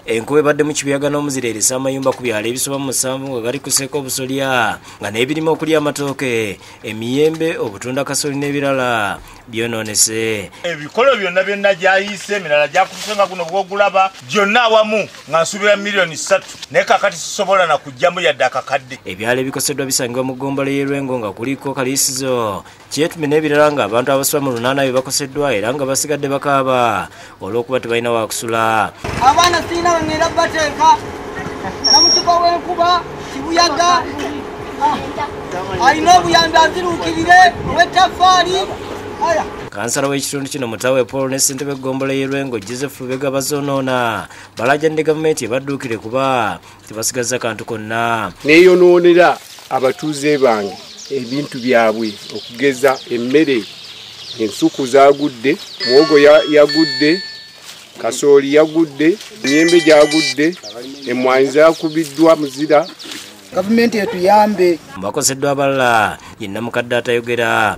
Enkuba ebadde mu kibuyaga n'omuzira erisa amayumba ku byalo ebisoba mu 7 nga gali kuseeka obusolya nga n'ebirime okuli amatooke, emiyembe, obutunda kasoli n'ebirala byonoonese. Ebikolo byonna gyayise emirala gyakutusenga guno gw'ogulaba gyonna awamu nga nsuubira miliyoni 3 naye kakati sisobola na kujjamu yadde akakadde. Ebyalo ebikoseddwa bisangibwa mu ggombolola y'e Lwengo nga kuliko Kaliisizo, Kyetume n'ebirala nga abantu abasoba mu 8 be bakoseddwa era nga basigadde bakaaba olw'okuba tebalina waakusula. Abaana sirina bangenda bateeka namukigo w'enkuba kibuyaga alina obuyambi aziruukirire w'ettafaali. Kansala w'ekitundu kino Mutawe Paul ne ssentebe ggombolola y'e Lwengo Joseph Lubega bazoonoona balajjadde gavumenti ebadduukire kuba tebasigaza kantu konna. Neeyonoonera abatuuze bange ebintu byabwe okugeza emmere, ensuku zaagudde, muwogo yagudde, kasooli yagudde, emiyembe gyagudde, emmwanyi zaakubiddwa muzira. Gavumenti etuyambe. Bakoseddwa abalala yenna mukadde atayogera.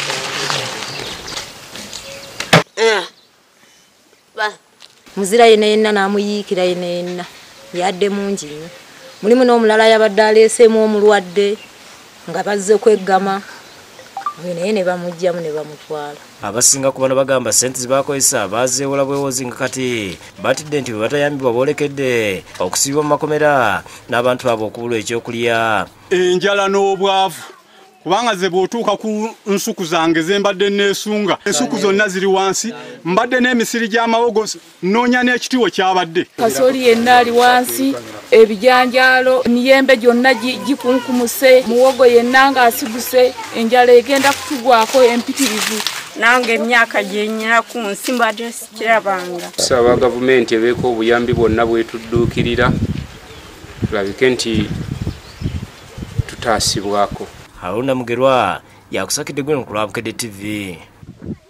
Muzira yenna n'amuyiikira yenna yadde mungi nnyo. Mulimu n'omulala yabadde aleeseemu omulwadde nga bazze kweggama naye ne bamugyamu ne bamutwala. Abasinga ku bano bagamba ssente zibakozesa baazeewola bwewozi nga kati batidde nti bwe batayambibwa boolekedde okusibibwa mu makomera n'abantu abo okubulwa ekyokulya. Enjala n'obwavu kubanga ze bw'otuuka ku nsuku zange ze mbadde neesunga, ensuku zonna ziri wansi, mbadde n'emisiri gy'amawogo noonya n'ekitiwo kyabadde. Kasooli yenna ali wansi, ebijanjaalo, emiyembe gyonna gikunkumuse, muwogo yenna ng'asiguse, enjala egenda kutugwako empitirivu. Nange emyaka gye nnyina ku nsi mbadde sikirabanga. Tusaba gavumenti ebeeko obuyambi bwonna bwetudduukirira tulabike nti tutaasibwako. Haruna Mugerwa yakusakidde gwe ku Lwabukedde TV.